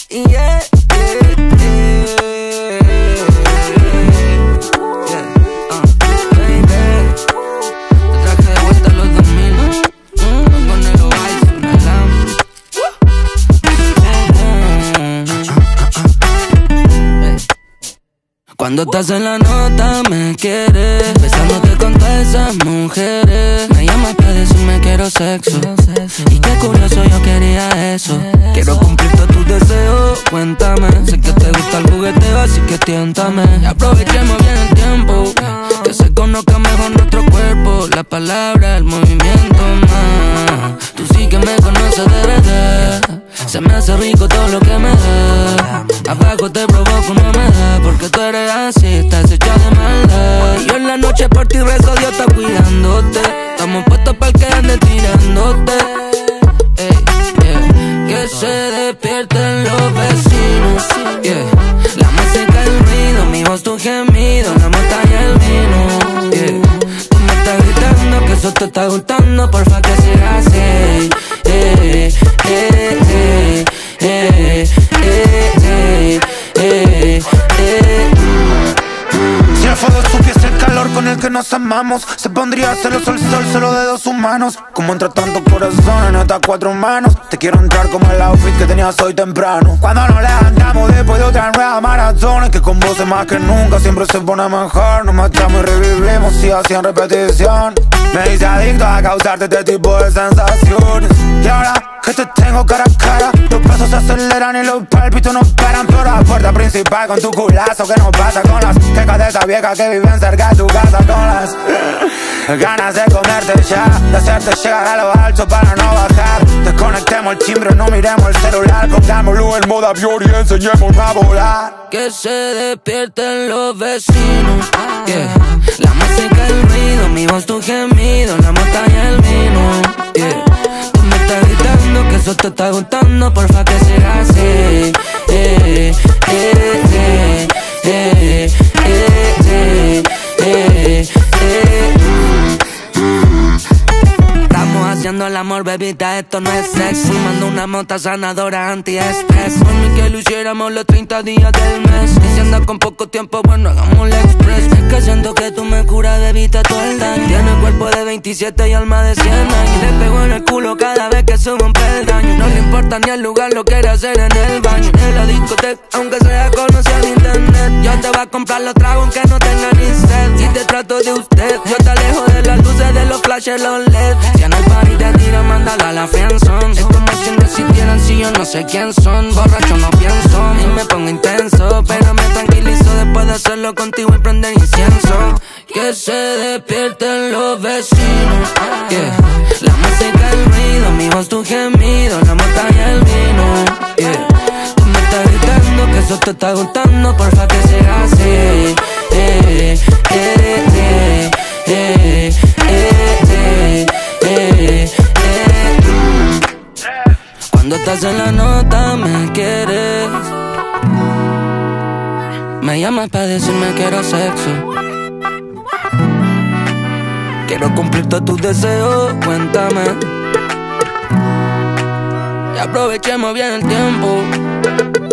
Yeah, yeah, yeah. Baby, te traje de vuelta a los 2000. Con el Oasis, una lamb. Cuando estás en la nota me quieres, besándote con todas esas mujeres. Me llamas para decirme quiero sexo, y qué curioso yo quería eso. Quiero cumplir todos tus deseos, cuéntame. Sé que te gusta el jugueteo, así que tiéntame. Y aprovechemos bien el tiempo, que se conozca mejor nuestro cuerpo. La palabra, el movimiento más. Tú sí que me conoces de verdad. Se me hace rico todo lo que me da. Abajo te provoco, no me da, porque tú eres así, estás hecha de maldad. Y yo en la noche por ti rezo, Dios está cuidándote. Estamos puestos para el que ande tirándote. Ey, yeah. Que se despierten los vecinos, yeah. La música, el ruido, mi voz, tu gemido, la mota y el vino, yeah. Tú me estás gritando que eso te está gustando, porfa que siga así. Si el fuego supiese el calor con el que nos amamos, se pondría celoso el sol solo de dos humanos. Como entre tantos corazones en estas cuatro manos, te quiero entrar como el outfit que tenías hoy temprano. Cuando nos levantamos después de otra nueva maratón, es que con voces más que nunca siempre se pone mejor. Nos matamos y revivimos y así en repetición. Me hice adicto a causarte este tipo de sensaciones. Y ahora que te tengo cara a cara, los pasos se aceleran y los pálpitos no paran. Por la puerta principal con tu culazo, ¿qué nos pasa con las quejas de esa vieja que viven cerca de tu casa? Con las ganas de comerte ya, de hacerte llegar a lo alto para no bajar. Desconectemos el timbre, no miremos el celular, pongámoslo en modo avión y enseñémonos a volar. Que se despierten los vecinos, yeah. La música, el ruido, mi voz, tu gemido, la mota y el vino, yeah. Tú me estás gritando que eso te está gustando, porfa que siga así. Estamos haciendo el amor, bebita, esto no es sexo. Fumando una mota sanadora anti-estrés. Por mí que lo hiciéramos los 30 días del mes. Y si andas con poco tiempo, bueno, hagámoslo express. Es que siento que tú me curas, bebita, todo el daño. Tiene cuerpo de 27 y alma de 100 años. Le pego en el culo cada vez que sube un peldaño. No le importa ni el lugar, lo quiere hacer en el baño. En la discoteca, aunque sea conocida en internet. Yo te voy a comprar los tragos aunque no tenga ni sed. Si te trato de usted, yo te alejo de las luces, de los flashes, los LED. Si en el party te tira, mándala a la friendzone. Es como si no existieran, si yo no sé quién son. Borracho no pienso, y me pongo intenso, pero me tranquilizo después de hacerlo contigo y prender incienso. Que se despierten los vecinos, yeah. La música, el ruido, mi voz, tu gemido, la mota y el vino, yeah. Tú me estás gritando que eso te está gustando, porfa que siga así. Cuando estás en la nota me quieres, me llamas para decirme quiero sexo. Quiero cumplir todos tus deseos, cuéntame. Y aprovechemos bien el tiempo.